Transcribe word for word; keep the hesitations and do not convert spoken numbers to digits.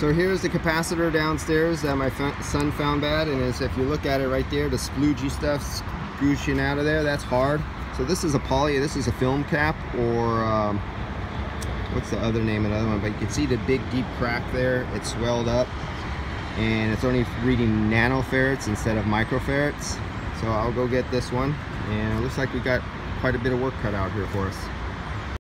So here's the capacitor downstairs that my son found bad, and is if you look at it right there, the sploogey stuff's gooshing out of there. That's hard. So this is a poly, this is a film cap, or um, what's the other name of the other one? But you can see the big deep crack there. It's swelled up, and it's only reading nanofarads instead of microfarads. So I'll go get this one, and it looks like we got quite a bit of work cut out here for us.